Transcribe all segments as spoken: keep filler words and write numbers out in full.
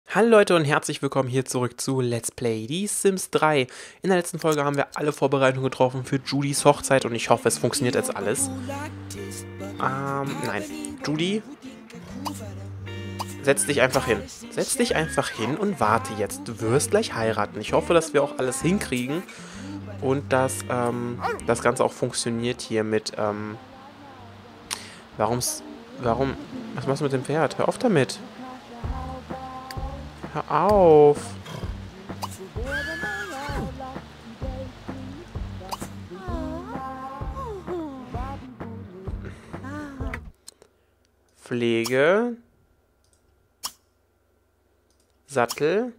Hallo Leute und herzlich willkommen hier zurück zu Let's Play Die Sims drei. In der letzten Folge haben wir alle Vorbereitungen getroffen für Judys Hochzeit und ich hoffe, es funktioniert jetzt alles. Ähm, nein. Judy, setz dich einfach hin. Setz dich einfach hin und warte jetzt. Du wirst gleich heiraten. Ich hoffe, dass wir auch alles hinkriegen und dass ähm, das Ganze auch funktioniert hier mit, ähm, warum's, warum, was machst du mit dem Pferd? Hör auf damit. Hör auf. Pflege. Sattel.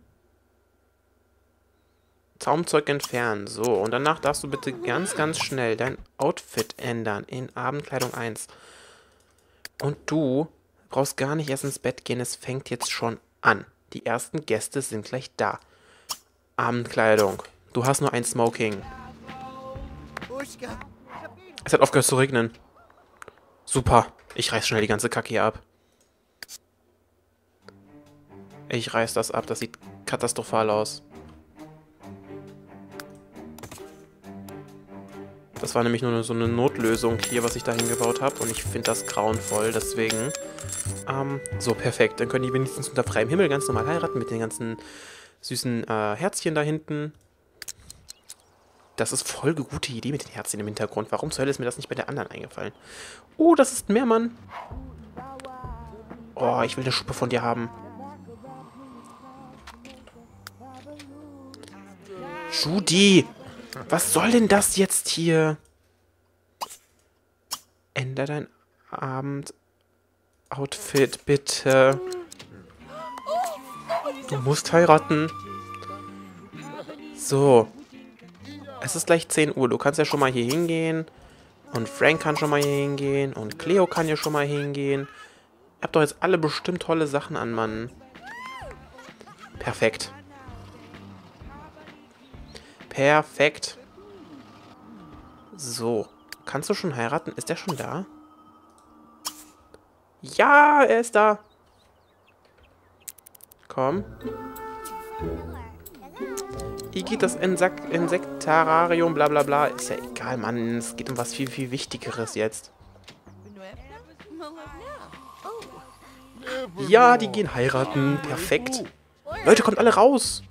Zaumzeug entfernen. So, und danach darfst du bitte ganz, ganz schnell dein Outfit ändern in Abendkleidung eins. Und du brauchst gar nicht erst ins Bett gehen, es fängt jetzt schon an. Die ersten Gäste sind gleich da. Abendkleidung. Du hast nur ein Smoking. Es hat aufgehört zu regnen. Super. Ich reiß schnell die ganze Kacke hier ab. Ich reiß das ab. Das sieht katastrophal aus. Das war nämlich nur so eine Notlösung hier, was ich da hingebaut habe. Und ich finde das grauenvoll. Deswegen... Ähm, so, perfekt. Dann können die wenigstens unter freiem Himmel ganz normal heiraten mit den ganzen süßen äh, Herzchen da hinten. Das ist voll eine gute Idee mit den Herzchen im Hintergrund. Warum zur Hölle ist mir das nicht bei der anderen eingefallen? Oh, das ist ein Meermann. Oh, ich will eine Schuppe von dir haben. Judy! Was soll denn das jetzt hier? Änder dein Abendoutfit, bitte. Du musst heiraten. So. Es ist gleich zehn Uhr. Du kannst ja schon mal hier hingehen. Und Frank kann schon mal hier hingehen. Und Cleo kann ja schon mal hingehen. Ihr habt doch jetzt alle bestimmt tolle Sachen an, Mann. Perfekt. Perfekt. So. Kannst du schon heiraten? Ist der schon da? Ja, er ist da. Komm. Igitt, das Insek Insektararium, bla bla bla. Ist ja egal, Mann. Es geht um was viel, viel Wichtigeres jetzt. Ja, die gehen heiraten. Perfekt. Leute, kommt alle raus.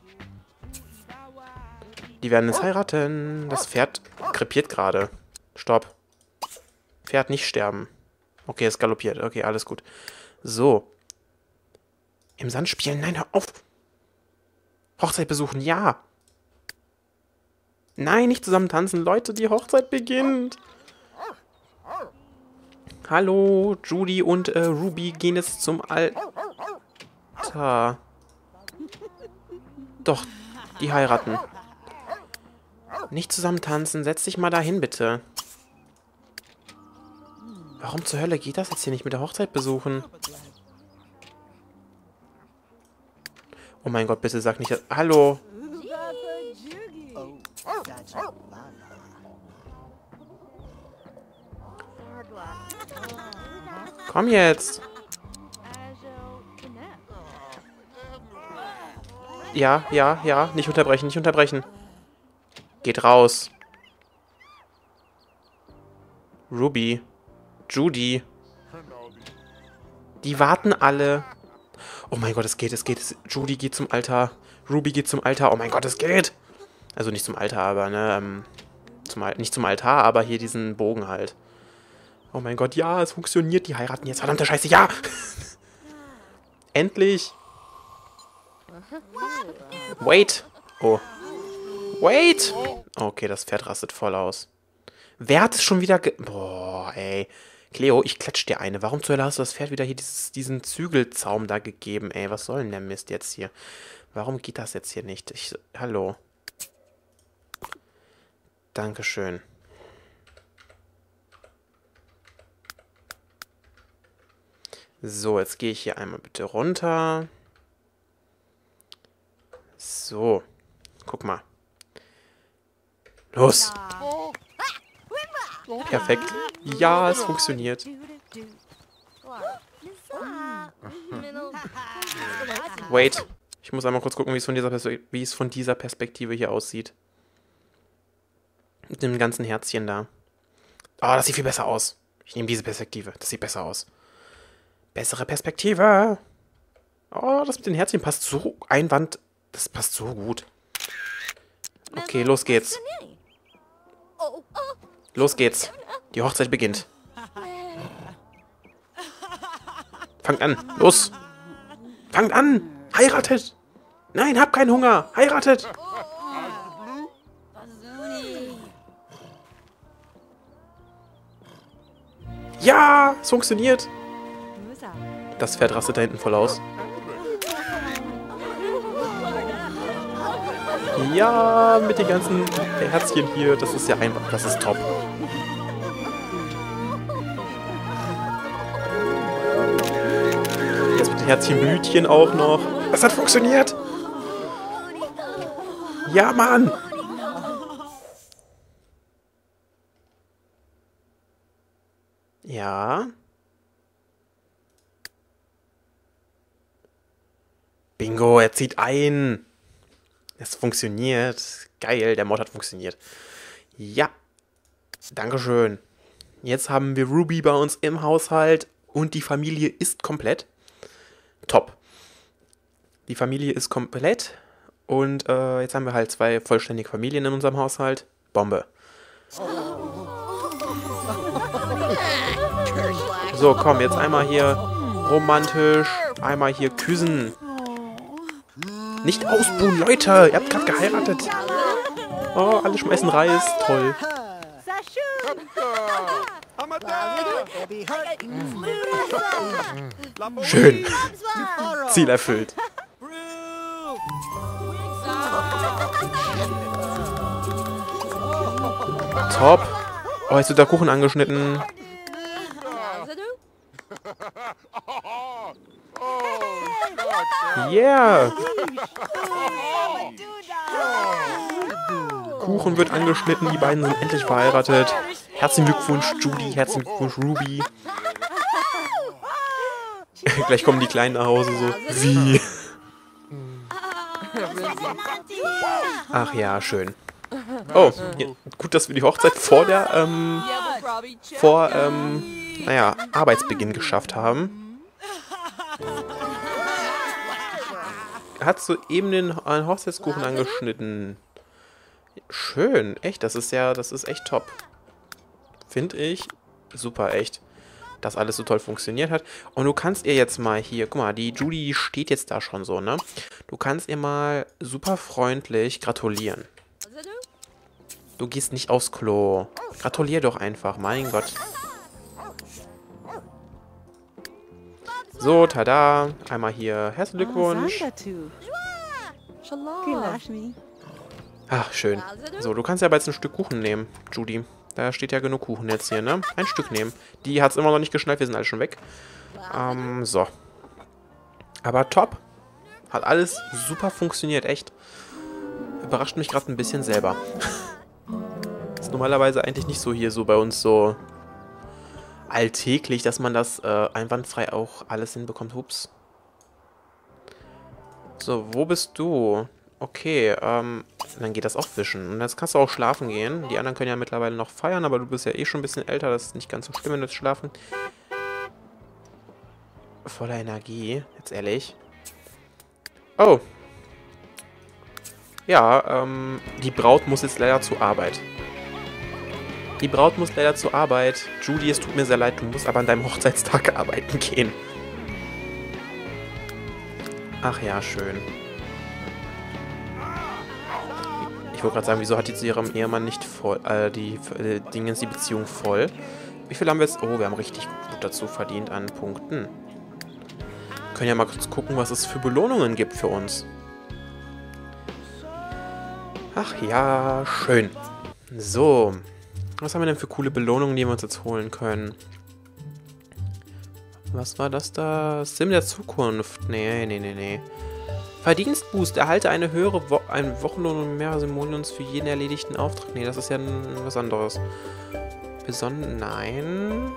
Die werden jetzt heiraten. Das Pferd krepiert gerade. Stopp. Pferd nicht sterben. Okay, es galoppiert. Okay, alles gut. So. Im Sand spielen? Nein, hör auf. Hochzeit besuchen? Ja. Nein, nicht zusammen tanzen. Leute, die Hochzeit beginnt. Hallo, Judy und äh, Ruby gehen jetzt zum Altar. Doch, die heiraten. Nicht zusammen tanzen. Setz dich mal dahin, bitte. Warum zur Hölle geht das jetzt hier nicht mit der Hochzeit besuchen? Oh mein Gott, bitte sag nicht... Hallo. Komm jetzt. Ja, ja, ja. Nicht unterbrechen, nicht unterbrechen. Geht raus. Ruby. Judy. Die warten alle. Oh mein Gott, es geht, es geht. Judy geht zum Altar. Ruby geht zum Altar. Oh mein Gott, es geht. Also nicht zum Altar, aber, ne, ähm, zum, nicht zum Altar, aber hier diesen Bogen halt. Oh mein Gott, ja, es funktioniert. Die heiraten jetzt. Verdammte Scheiße, ja! Endlich! Wait! Oh. Wait! Okay, das Pferd rastet voll aus. Wer hat es schon wieder ge... Boah, ey. Cleo, ich klatsch dir eine. Warum zur Hölle hast du das Pferd wieder hier dieses, diesen Zügelzaum da gegeben, ey? Was soll denn der Mist jetzt hier? Warum geht das jetzt hier nicht? Ich... Hallo. Dankeschön. So, jetzt gehe ich hier einmal bitte runter. So. Guck mal. Los. Perfekt. Ja, es funktioniert. Wait. Ich muss einmal kurz gucken, wie es von dieser, Perspe- wie es von dieser Perspektive hier aussieht. Mit dem ganzen Herzchen da. Oh, das sieht viel besser aus. Ich nehme diese Perspektive. Das sieht besser aus. Bessere Perspektive. Oh, das mit den Herzchen passt so einwand. Das passt so gut. Okay, los geht's. Los geht's. Die Hochzeit beginnt. Fangt an. Los. Fangt an. Heiratet. Nein, hab keinen Hunger. Heiratet. Ja, es funktioniert. Das Pferd rastet da hinten voll aus. Ja, mit den ganzen Herzchen hier, das ist ja einfach, das ist top. Jetzt mit den Herzchenblütchen auch noch. Das hat funktioniert. Ja, Mann. Ja. Bingo, er zieht ein. Es funktioniert. Geil, der Mod hat funktioniert. Ja. Dankeschön. Jetzt haben wir Ruby bei uns im Haushalt und die Familie ist komplett. Top. Die Familie ist komplett und äh, jetzt haben wir halt zwei vollständige Familien in unserem Haushalt. Bombe. So, komm, jetzt einmal hier romantisch, einmal hier küssen. Nicht ausbuhen, Leute! Ihr habt gerade geheiratet. Oh, alle schmeißen Reis. Toll. Schön. Ziel erfüllt. Top. Oh, jetzt wird der Kuchen angeschnitten. Yeah! Kuchen wird angeschnitten, die beiden sind endlich verheiratet. Herzlichen Glückwunsch, Judy, herzlichen Glückwunsch, Ruby. Gleich kommen die Kleinen nach Hause so. Wie? Ach ja, schön. Oh, ja, gut, dass wir die Hochzeit vor der, ähm, vor, ähm, naja, Arbeitsbeginn geschafft haben. Hat soeben den einen Hochzeitskuchen angeschnitten. Schön, echt, das ist ja, das ist echt top. Finde ich super, echt, dass alles so toll funktioniert hat. Und du kannst ihr jetzt mal hier, guck mal, die Judy, die steht jetzt da schon so, ne? Du kannst ihr mal super freundlich gratulieren. Du gehst nicht aufs Klo. Gratulier doch einfach, mein Gott. So, tada. Einmal hier herzlichen Glückwunsch. Ach, schön. So, du kannst ja aber jetzt ein Stück Kuchen nehmen, Judy. Da steht ja genug Kuchen jetzt hier, ne? Ein Stück nehmen. Die hat es immer noch nicht geschnallt, wir sind alle schon weg. Ähm, so. Aber top. Hat alles super funktioniert, echt. Überrascht mich gerade ein bisschen selber. Ist normalerweise eigentlich nicht so hier so bei uns so alltäglich, dass man das äh, einwandfrei auch alles hinbekommt. Hups. So, wo bist du? Okay, ähm, dann geht das auch wischen. Und jetzt kannst du auch schlafen gehen. Die anderen können ja mittlerweile noch feiern, aber du bist ja eh schon ein bisschen älter. Das ist nicht ganz so schlimm, wenn du jetzt schlafen. Voller Energie, jetzt ehrlich. Oh. Ja, ähm, die Braut muss jetzt leider zur Arbeit. Die Braut muss leider zur Arbeit. Judy, es tut mir sehr leid, du musst aber an deinem Hochzeitstag arbeiten gehen. Ach ja, schön. Ich wollte gerade sagen, wieso hat jetzt ihrem Ehemann nicht voll, äh, die äh, Dingens, die Beziehung voll? Wie viel haben wir jetzt? Oh, wir haben richtig gut dazu verdient an Punkten. Wir können ja mal kurz gucken, was es für Belohnungen gibt für uns. Ach ja, schön. So. Was haben wir denn für coole Belohnungen, die wir uns jetzt holen können? Was war das da? Sim der Zukunft. Nee, nee, nee, nee. Verdienstboost. Erhalte eine höhere Wo einen Wochenlohn und mehrere Simoleons für jeden erledigten Auftrag. Nee, das ist ja was anderes. Beson... Nein.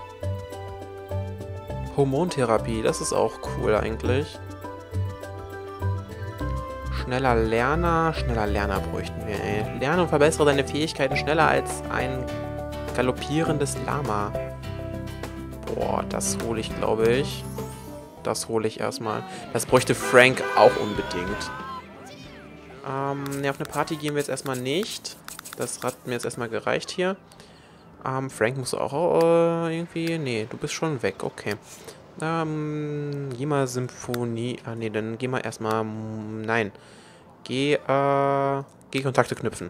Hormontherapie. Das ist auch cool eigentlich. Schneller Lerner. Schneller Lerner bräuchten wir, ey. Lerne und verbessere deine Fähigkeiten schneller als ein galoppierendes Lama. Boah, das hole ich, glaube ich. Das hole ich erstmal. Das bräuchte Frank auch unbedingt. Ähm, ne, auf eine Party gehen wir jetzt erstmal nicht. Das hat mir jetzt erstmal gereicht hier. Ähm, Frank musst du auch äh, irgendwie... Nee, du bist schon weg, okay. Ähm, geh mal Symphonie... Ah, nee, dann geh mal erstmal... Nein. Geh, äh... Geh Kontakte knüpfen.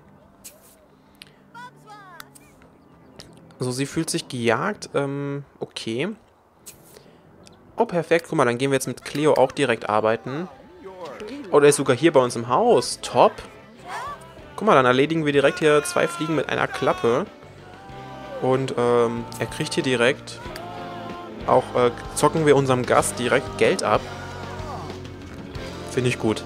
So, sie fühlt sich gejagt. Ähm, okay. Oh, perfekt. Guck mal, dann gehen wir jetzt mit Cleo auch direkt arbeiten. Oh, der ist sogar hier bei uns im Haus. Top. Guck mal, dann erledigen wir direkt hier zwei Fliegen mit einer Klappe. Und, ähm, er kriegt hier direkt... Auch, äh, zocken wir unserem Gast direkt Geld ab. Finde ich gut.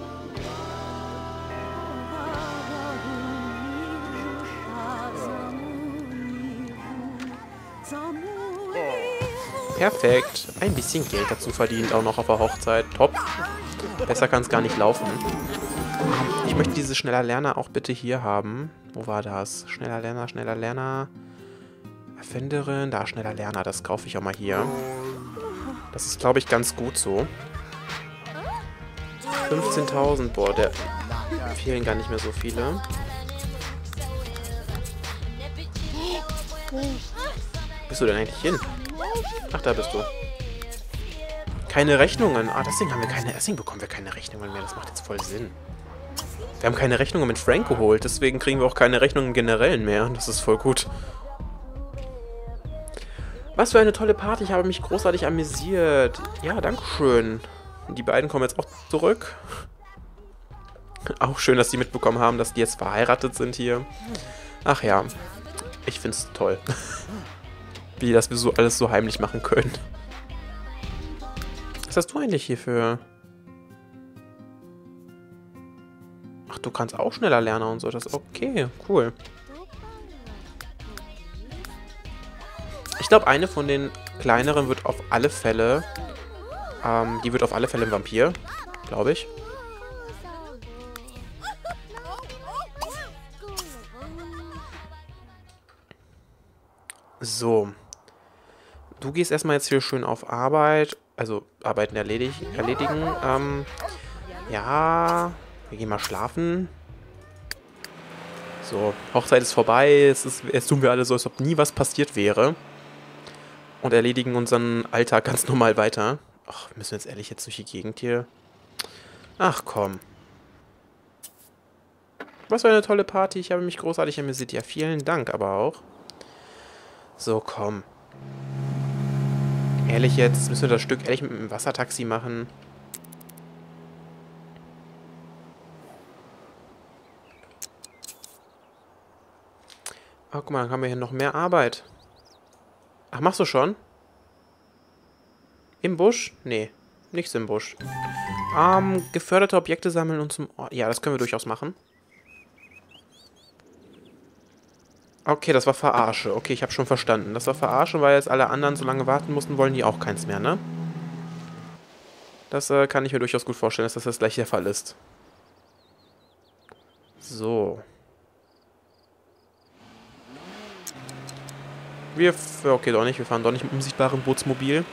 Perfekt. Ein bisschen Geld dazu verdient, auch noch auf der Hochzeit. Top. Besser kann es gar nicht laufen. Ich möchte diese schneller Lerner auch bitte hier haben. Wo war das? Schneller Lerner, schneller Lerner. Erfinderin. Da, schneller Lerner. Das kaufe ich auch mal hier. Das ist, glaube ich, ganz gut so. fünfzehntausend. Boah, der fehlen gar nicht mehr so viele. Wo bist du denn eigentlich hin? Ach, da bist du. Keine Rechnungen. Ah, deswegen haben wir keine... Deswegen bekommen wir keine Rechnungen mehr. Das macht jetzt voll Sinn. Wir haben keine Rechnungen mit Frank geholt. Deswegen kriegen wir auch keine Rechnungen generell mehr. Das ist voll gut. Was für eine tolle Party. Ich habe mich großartig amüsiert. Ja, dankeschön. Die beiden kommen jetzt auch zurück. Auch schön, dass die mitbekommen haben, dass die jetzt verheiratet sind hier. Ach ja. Ich finde es toll. Wie, dass wir so alles so heimlich machen können. Was hast du eigentlich hier für... Ach, du kannst auch schneller lernen und so. Das ist okay, cool. Ich glaube, eine von den kleineren wird auf alle Fälle... Ähm, die wird auf alle Fälle ein Vampir. Glaube ich. So. Du gehst erstmal jetzt hier schön auf Arbeit. Also, Arbeiten erledig erledigen. Ähm, ja. Wir gehen mal schlafen. So, Hochzeit ist vorbei. Es ist, jetzt tun wir alle so, als ob nie was passiert wäre. Und erledigen unseren Alltag ganz normal weiter. Ach, müssen wir jetzt ehrlich jetzt durch die Gegend hier? Ach, komm. Was für eine tolle Party. Ich habe mich großartig amüsiert. Ja, vielen Dank aber auch. So, komm. Ehrlich jetzt, müssen wir das Stück ehrlich mit dem Wassertaxi machen? Oh, guck mal, dann haben wir hier noch mehr Arbeit. Ach, machst du schon? Im Busch? Nee, nichts im Busch. Ähm, geförderte Objekte sammeln und zum... Oh, ja, das können wir durchaus machen. Okay, das war Verarsche. Okay, ich habe schon verstanden. Das war Verarsche, weil jetzt alle anderen so lange warten mussten, wollen die auch keins mehr, ne? Das äh, kann ich mir durchaus gut vorstellen, dass das das gleich der Fall ist. So. Wir... Okay, doch nicht. Wir fahren doch nicht mit dem unsichtbaren Bootsmobil.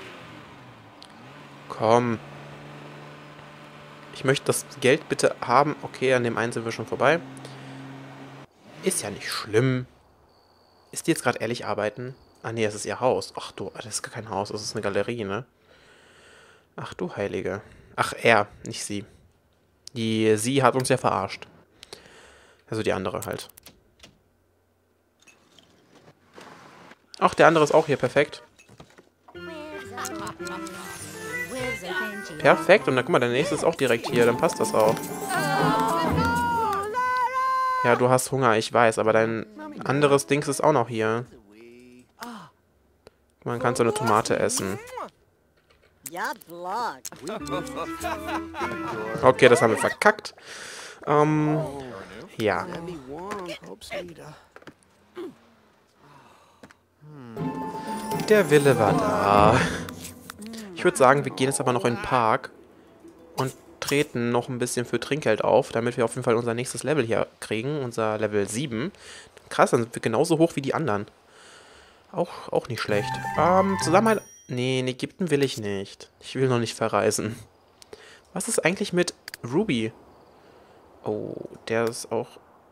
Komm. Ich möchte das Geld bitte haben. Okay, an dem einen sind wir schon vorbei. Ist ja nicht schlimm. Ist die jetzt gerade ehrlich arbeiten? Ah, nee, das ist ihr Haus. Ach du, das ist gar kein Haus, das ist eine Galerie, ne? Ach du Heilige. Ach, er, nicht sie. Die, sie hat uns ja verarscht. Also die andere halt. Ach, der andere ist auch hier, perfekt. Perfekt, und dann guck mal, der nächste ist auch direkt hier, dann passt das auch. Ja, du hast Hunger, ich weiß, aber dein anderes Dings ist auch noch hier. Man kann so eine Tomate essen. Okay, das haben wir verkackt. Ähm, ja. Der Wille war da. Ich würde sagen, wir gehen jetzt aber noch in den Park und treten noch ein bisschen für Trinkgeld auf, damit wir auf jeden Fall unser nächstes Level hier kriegen, unser Level sieben. Krass, dann sind wir genauso hoch wie die anderen. Auch, auch nicht schlecht. Ähm, Zusammenhalt... Nee, in Ägypten will ich nicht. Ich will noch nicht verreisen. Was ist eigentlich mit Ruby? Oh, der ist auch...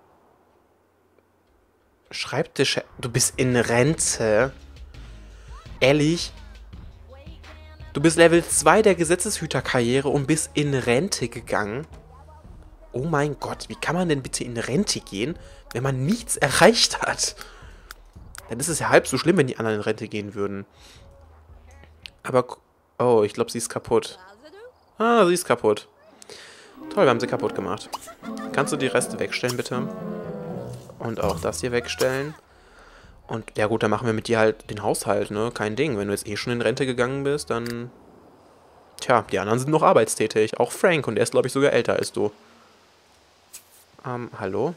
Schreibtisch... Du bist in Rente? Ehrlich? Du bist Level zwei der Gesetzeshüterkarriere und bist in Rente gegangen? Oh mein Gott, wie kann man denn bitte in Rente gehen, wenn man nichts erreicht hat? Dann ist es ja halb so schlimm, wenn die anderen in Rente gehen würden. Aber... Oh, ich glaube, sie ist kaputt. Ah, sie ist kaputt. Toll, wir haben sie kaputt gemacht. Kannst du die Reste wegstellen, bitte? Und auch das hier wegstellen. Und ja gut, dann machen wir mit dir halt den Haushalt, ne? Kein Ding. Wenn du jetzt eh schon in Rente gegangen bist, dann... Tja, die anderen sind noch arbeitstätig. Auch Frank, und der ist, glaube ich, sogar älter als du. Ähm, hallo?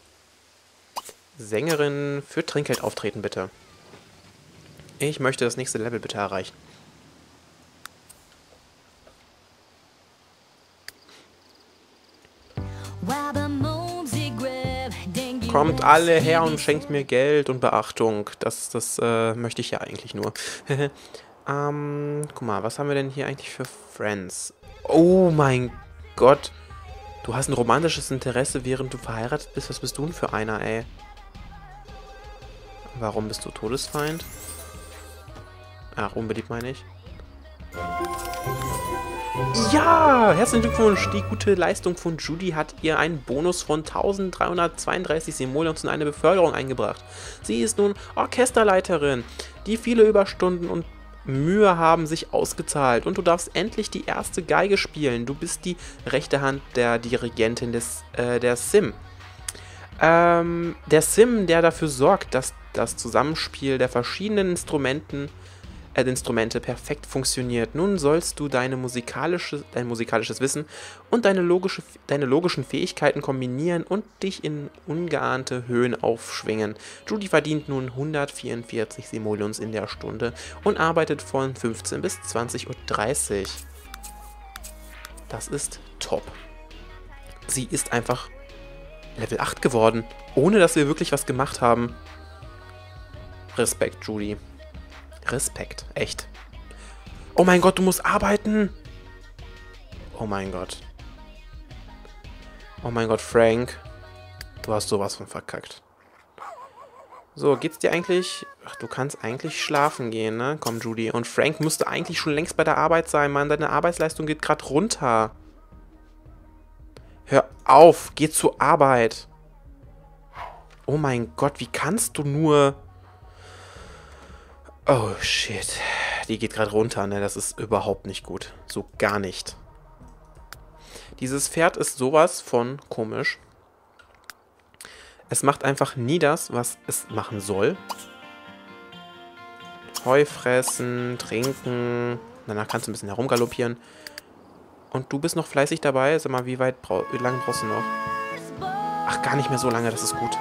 Sängerin für Trinkgeld auftreten, bitte. Ich möchte das nächste Level bitte erreichen. Kommt alle her und schenkt mir Geld und Beachtung. Das, das äh, möchte ich ja eigentlich nur. ähm, guck mal, was haben wir denn hier eigentlich für Friends? Oh mein Gott. Du hast ein romantisches Interesse, während du verheiratet bist. Was bist du denn für einer, ey? Warum bist du Todesfeind? Ach, unbeliebt meine ich. Ja, herzlichen Glückwunsch. Die gute Leistung von Judy hat ihr einen Bonus von dreizehnhundertzweiunddreißig Simoleons und eine Beförderung eingebracht. Sie ist nun Orchesterleiterin. Die viele Überstunden und Mühe haben sich ausgezahlt und du darfst endlich die erste Geige spielen. Du bist die rechte Hand der Dirigentin des, äh, der Sim. Ähm, der Sim, der dafür sorgt, dass das Zusammenspiel der verschiedenen Instrumenten Äh, Instrumente perfekt funktioniert. Nun sollst du deine musikalische, dein musikalisches Wissen und deine, logische, deine logischen Fähigkeiten kombinieren und dich in ungeahnte Höhen aufschwingen. Judy verdient nun hundertvierundvierzig Simoleons in der Stunde und arbeitet von fünfzehn bis zwanzig Uhr dreißig. Das ist top. Sie ist einfach Level acht geworden, ohne dass wir wirklich was gemacht haben. Respekt, Judy. Respekt, echt. Oh mein Gott, du musst arbeiten. Oh mein Gott. Oh mein Gott, Frank. Du hast sowas von verkackt. So, geht's dir eigentlich... Ach, du kannst eigentlich schlafen gehen, ne? Komm, Judy. Und Frank müsste eigentlich schon längst bei der Arbeit sein, Mann. Deine Arbeitsleistung geht gerade runter. Hör auf, geh zur Arbeit. Oh mein Gott, wie kannst du nur... Oh, shit. Die geht gerade runter, ne? Das ist überhaupt nicht gut. So gar nicht. Dieses Pferd ist sowas von komisch. Es macht einfach nie das, was es machen soll. Heu fressen, trinken. Danach kannst du ein bisschen herumgaloppieren. Und du bist noch fleißig dabei. Sag mal, wie weit brau- wie lange brauchst du noch? Ach, gar nicht mehr so lange, das ist gut.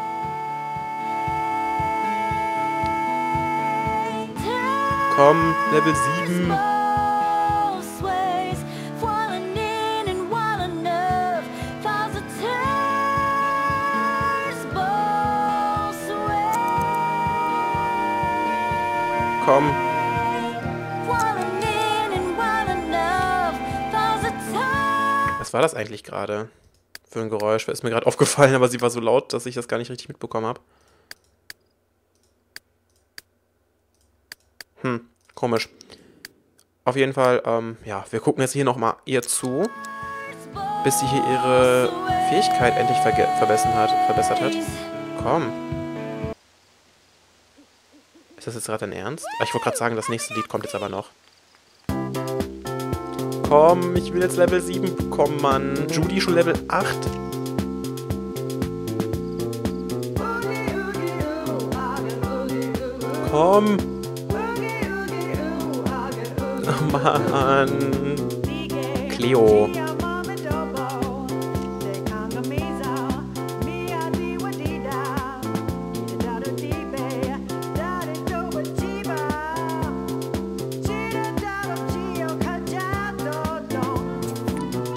Komm, Level sieben. Komm. Was war das eigentlich gerade für ein Geräusch? Ist mir gerade aufgefallen, aber sie war so laut, dass ich das gar nicht richtig mitbekommen habe. Hm, komisch. Auf jeden Fall, ähm, ja, wir gucken jetzt hier nochmal ihr zu, bis sie hier ihre Fähigkeit endlich verbessert hat. Verbessert hat. Komm. Ist das jetzt gerade dein Ernst? Ah, ich wollte gerade sagen, das nächste Lied kommt jetzt aber noch. Komm, ich will jetzt Level sieben bekommen, Mann. Judy schon Level acht. Komm. Oh Mann. Cleo.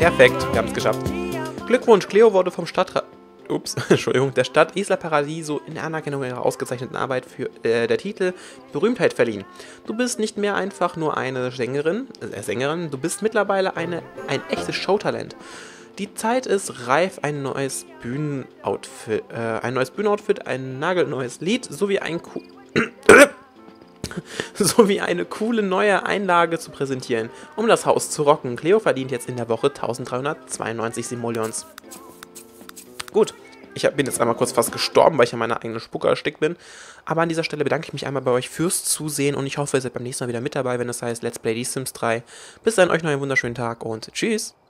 Perfekt, wir haben es geschafft. Glückwunsch, Cleo wurde vom Stadtrat... Ups, Entschuldigung, der Stadt Isla Paradiso in Anerkennung ihrer ausgezeichneten Arbeit für äh, der Titel Berühmtheit verliehen. Du bist nicht mehr einfach nur eine Sängerin, äh, Sängerin, du bist mittlerweile eine, ein echtes Showtalent. Die Zeit ist reif, ein neues Bühnenoutfit, äh, ein neues Bühnenoutfit, ein nagelneues Lied sowie ein Co sowie eine coole neue Einlage zu präsentieren, um das Haus zu rocken. Cleo verdient jetzt in der Woche dreizehnhundertzweiundneunzig Simoleons. Gut, ich bin jetzt einmal kurz fast gestorben, weil ich an meiner eigenen Spucke erstickt bin. Aber an dieser Stelle bedanke ich mich einmal bei euch fürs Zusehen und ich hoffe, ihr seid beim nächsten Mal wieder mit dabei, wenn es heißt Let's Play The Sims drei. Bis dann, euch noch einen wunderschönen Tag und tschüss!